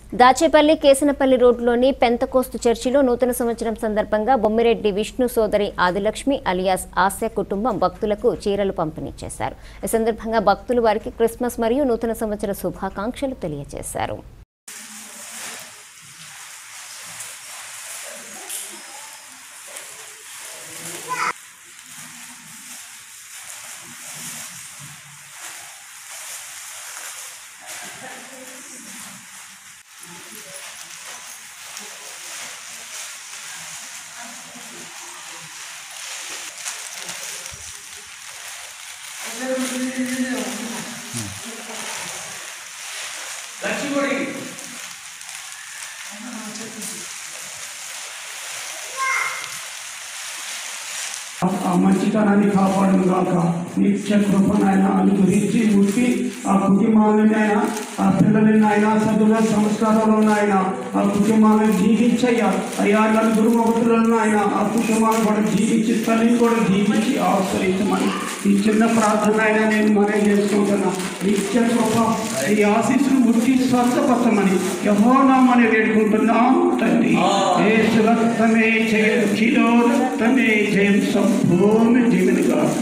దాచేపల్లి కేసనపల్లి రోడ్లోని పెంతకోస్తు చర్చిలో నూతన సంవత్సరం సందర్భంగా బొమ్మిరెడ్డి విష్ణు సోదరి ఆదిలక్ష్మి అలియాస్ ఆస్య కుటుంబం భక్తులకు చీరలు పంపిణీ చేశారు. ఈ సందర్భంగా భక్తులు వారికి క్రిస్మస్ మరియు నూతన సంవత్సర శుభాకాంక్షలు తెలియజేశారు. మంచితనాన్ని కాపాడును గాక. నిత్య కృపనైనా అనుగ్రహించి ఉట్టి ఆ కుటుంబాన్ని ఆ పిల్లలని ఆయన చదువుల సంస్కారంలో ఆయన ఆ కుటుంబాలను జీవించయ్యా. అయ్యా నలుగురు మొగతులను ఆయన ఆ కుటుంబాలను కూడా జీవించి తల్లిని కూడా జీవించి ఆశ్రయించమని ఈ చిన్న ప్రార్థన అయినా నేను మనం చేసుకుంటున్నా. నిత్య కృప ఈ ఆశీస్సును ఉట్టి స్వస్థపరచమని యెహోవానామమున వేడుకుంటున్నాం తండ్రి. యేసు రక్తమే జయం, కిలో రక్తమే జయం, సంపూర్ణ జీవన గాక.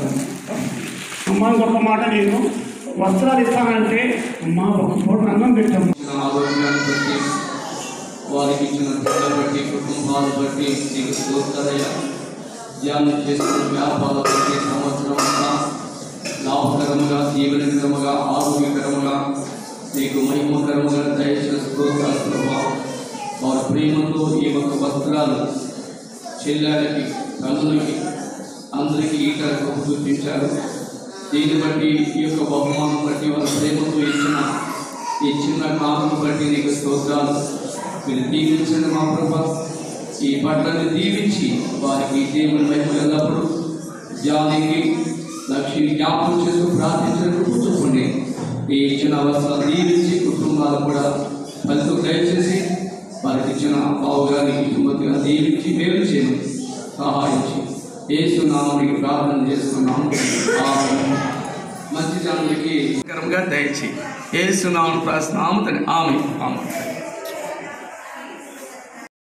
అమ్మ ఒక మాట, నేను వస్త్రాలు ఇస్తానంటే అమ్మ ఒక పూట అన్నం పెట్టాము. ఆరోగ్యాన్ని బట్టి, వారికి ఇచ్చిన బిడ్డలు బట్టి, కుటుంబాలు బట్టి నీకు స్తోత్రాలయ్యా. ధ్యానం చేస్తున్న వ్యాపారాలు బట్టి సంవత్సరం అంతా లాభకరముగా, జీవనకరముగా, ఆరోగ్యకరముగా, నీకు మహిమకరముగా దయచేసిన స్తోత్రాలు ప్రభా. వారి ప్రేమతో ఈ యొక్క వస్త్రాలు చెల్లెలకి, తల్లులకి, అందరికీ ఈటలకు చూపించారు. దీన్ని బట్టి ఈ యొక్క బహుమానం బట్టి వాళ్ళ ప్రేమతో ఇచ్చిన ఈ చిన్న కాలను బట్టి నీకు స్తోత్రాలు. మీరు దీవించండి మా ప్రభా. ఈ బట్టలను దీవించి వారికి దేవుని వైపు ఎల్లప్పుడు జాలికి లక్ష్మిని జ్ఞాపకం చేస్తూ ప్రార్థించడం కూర్చోండి. ఈ ఇచ్చిన అవసరాలు దీవించి కుటుంబాలు కూడా ఫలితం దయచేసి వారికి ఇచ్చిన బావుగారికి కుటుంబంగా దీవించి మేలు చేయడం సహాయించి యేసు నామమున ప్రార్థన చేస్తున్నాము. మంచి జనులకి కరంగా దయచి యేసు నామమున ప్రార్థిస్తున్నాము. ఆమేన్.